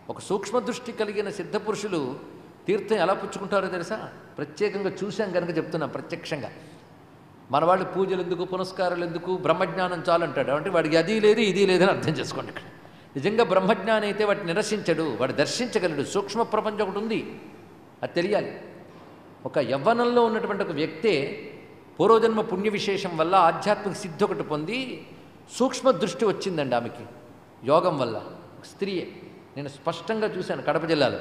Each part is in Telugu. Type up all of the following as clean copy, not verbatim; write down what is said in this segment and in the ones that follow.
ఒక సూక్ష్మ దృష్టి కలిగిన సిద్ధపురుషులు తీర్థం ఎలా పుచ్చుకుంటారో తెలుసా? ప్రత్యేకంగా చూశాం కనుక చెప్తున్నాం ప్రత్యక్షంగా. మన వాళ్ళు పూజలు ఎందుకు, పునస్కారాలు ఎందుకు, బ్రహ్మజ్ఞానం చాలు అంటాడు. అంటే వాడికి అది లేదు ఇది లేదని అర్థం చేసుకోండి. ఇక్కడ నిజంగా బ్రహ్మజ్ఞానం అయితే వాటిని నిరసించడు, వాడు దర్శించగలడు. సూక్ష్మ ప్రపంచం ఒకటి ఉంది, అది తెలియాలి. ఒక యవ్వనంలో ఉన్నటువంటి ఒక వ్యక్తే పూర్వజన్మ పుణ్య విశేషం వల్ల ఆధ్యాత్మిక సిద్ధి ఒకటి పొంది సూక్ష్మ దృష్టి వచ్చిందండి ఆమెకి యోగం వల్ల. స్త్రీయే, నేను స్పష్టంగా చూశాను కడప జిల్లాలో.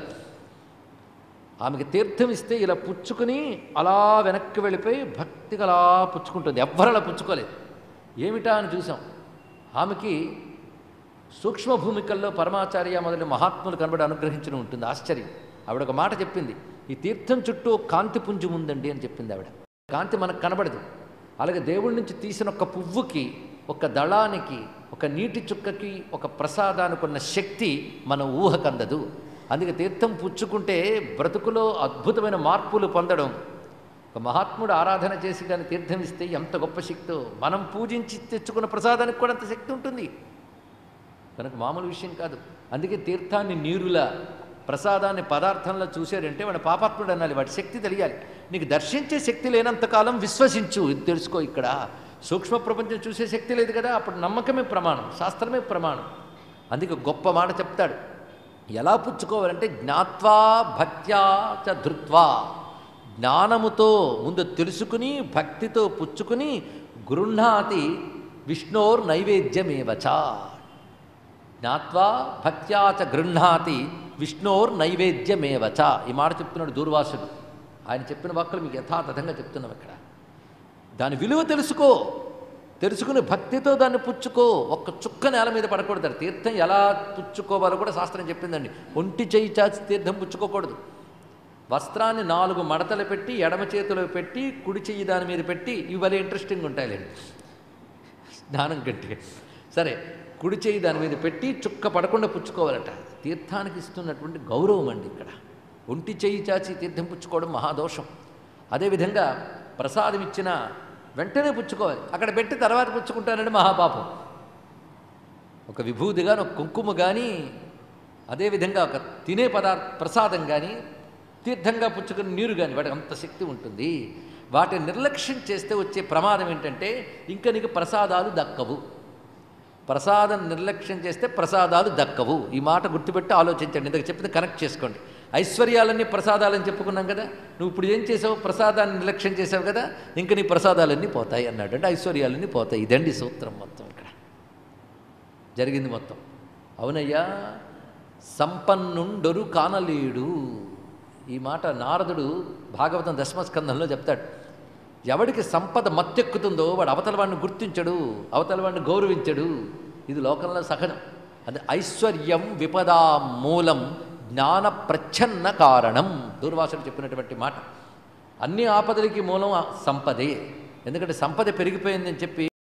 ఆమెకి తీర్థం ఇస్తే ఇలా పుచ్చుకుని అలా వెనక్కి వెళ్ళిపోయి భక్తిగా అలా పుచ్చుకుంటుంది. ఎవ్వరు అలా పుచ్చుకోలేదు. ఏమిటా అని చూసాం. ఆమెకి సూక్ష్మ భూమికల్లో పరమాచార్య మొదలైన మహాత్ములు కనబడి అనుగ్రహించడం ఉంటుంది. ఆశ్చర్యం. ఆవిడ ఒక మాట చెప్పింది, ఈ తీర్థం చుట్టూ కాంతి పుంజం ఉందండి అని చెప్పింది ఆవిడ. కాంతి మనకు కనబడదు. అలాగే దేవుడి నుంచి తీసిన ఒక పువ్వుకి, ఒక దళానికి, ఒక నీటి చుక్కకి, ఒక ప్రసాదానికి ఉన్న శక్తి మన ఊహకందదు. అందుకే తీర్థం పుచ్చుకుంటే బ్రతుకులో అద్భుతమైన మార్పులు పొందడం. ఒక మహాత్ముడు ఆరాధన చేసి కానీ తీర్థం ఇస్తే ఎంత గొప్ప శక్తో, మనం పూజించి తెచ్చుకున్న ప్రసాదానికి కూడా అంత శక్తి ఉంటుంది కనుక మామూలు విషయం కాదు. అందుకే తీర్థాన్ని నీరులా, ప్రసాదాన్ని పదార్థంలో చూశారంటే వాడు పాపాత్ముడు అనాలి. వాడి శక్తి తెలియాలి. నీకు దర్శించే శక్తి లేనంతకాలం విశ్వసించు, ఇది తెలుసుకో. ఇక్కడ సూక్ష్మ ప్రపంచం చూసే శక్తి లేదు కదా, అప్పుడు నమ్మకమే ప్రమాణం, శాస్త్రమే ప్రమాణం. అందుకే గొప్ప మాట చెప్తాడు. ఎలా పుచ్చుకోవాలంటే జ్ఞాత్వా భక్త్యా చ ధృత్వా, జ్ఞానముతో ముందు తెలుసుకుని భక్తితో పుచ్చుకుని గృహ్ణాతి విష్ణోర్ నైవేద్యమేవచ. జ్ఞాత్వా భక్త్యా చ గృహ్ణాతి విష్ణోర్ నైవేద్యమేవచ. ఈ మాట చెప్తున్నాడు దూర్వాసుడు. ఆయన చెప్పిన వాక్కులు మీకు యథాతథంగా చెప్తున్నాం ఇక్కడ. దాని విలువ తెలుసుకో, తెలుసుకుని భక్తితో దాన్ని పుచ్చుకో. ఒక్క చుక్క నేల మీద పడకూడదు. తీర్థం ఎలా పుచ్చుకోవాలో కూడా శాస్త్రం చెప్పిందండి. ఒంటి చేయి చాచి తీర్థం పుచ్చుకోకూడదు. వస్త్రాన్ని 4 మడతలు పెట్టి ఎడమ చేతిలో పెట్టి కుడి చెయ్యి దాని మీద పెట్టి, ఇవన్నీ ఇంట్రెస్టింగ్ ఉంటాయిలేండి స్నానం గట్టిగా. సరే, కుడి చెయ్యి దాని మీద పెట్టి చుక్క పడకుండా పుచ్చుకోవాలట. తీర్థానికి ఇస్తున్నటువంటి గౌరవం అండి ఇక్కడ. ఒంటి చెయ్యి చాచి తీర్థం పుచ్చుకోవడం మహాదోషం. అదేవిధంగా ప్రసాదం ఇచ్చిన వెంటనే పుచ్చుకోవాలి. అక్కడ పెట్టి తర్వాత పుచ్చుకుంటానంటే మహాపాపం. ఒక విభూది కానీ, ఒక కుంకుమ కానీ, అదేవిధంగా ఒక తినే ప్రసాదం కానీ, తీర్థంగా పుచ్చుకుని నీరు కానీ, వాటికి అంత శక్తి ఉంటుంది. వాటిని నిర్లక్ష్యం చేస్తే వచ్చే ప్రమాదం ఏంటంటే ఇంకా నీకు ప్రసాదాలు దక్కవు. ప్రసాదం నిర్లక్ష్యం చేస్తే ప్రసాదాలు దక్కవు. ఈ మాట గుర్తుపెట్టి ఆలోచించండి. ఇందాక చెప్పింది కనెక్ట్ చేసుకోండి. ఐశ్వర్యాలన్నీ ప్రసాదాలని చెప్పుకున్నాం కదా. నువ్వు ఇప్పుడు ఏం చేసావు? ప్రసాదాన్ని నిర్లక్ష్యం చేసావు కదా, ఇంకా నీ ప్రసాదాలన్నీ పోతాయి అన్నాడు. అంటే ఐశ్వర్యాలన్నీ పోతాయి. ఇదండి సూత్రం మొత్తం ఇక్కడ జరిగింది మొత్తం. అవునయ్యా, సంపన్నుండొరు కానలేడు. ఈ మాట నారదుడు భాగవతం 10వ స్కంధంలో చెప్తాడు. ఎవడికి సంపద మత్తెక్కుతుందో వాడు అవతల వాడిని గుర్తించడు, అవతల వాడిని గౌరవించడు. ఇది లోకంలో సహజం. అది ఐశ్వర్యం విపదా మూలం జ్ఞాన ప్రచ్ఛన్న కారణం. దూర్వాసుడు చెప్పినటువంటి మాట. అన్ని ఆపదలకి మూలం సంపదే. ఎందుకంటే సంపద పెరిగిపోయిందని చెప్పి